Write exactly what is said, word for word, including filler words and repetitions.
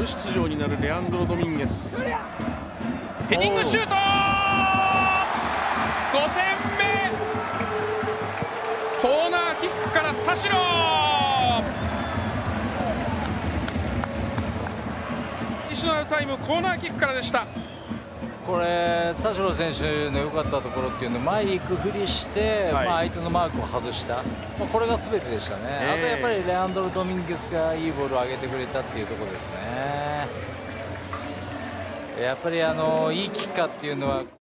フル出場になるレアンドロ・ドミンゲス。ヘディングシュートごてんめ。コーナーキックから田代。アディショナルタイムコーナーキックからでした。 これ田代選手の良かったところっていうのは前に行くふりして、はい、まあ相手のマークを外した、まあ、これが全てでしたね、えー、あとやっぱりレアンドロ・ドミンゲスがいいボールを上げてくれたっていうところですね。やっぱりあのいいキッカーっていうのは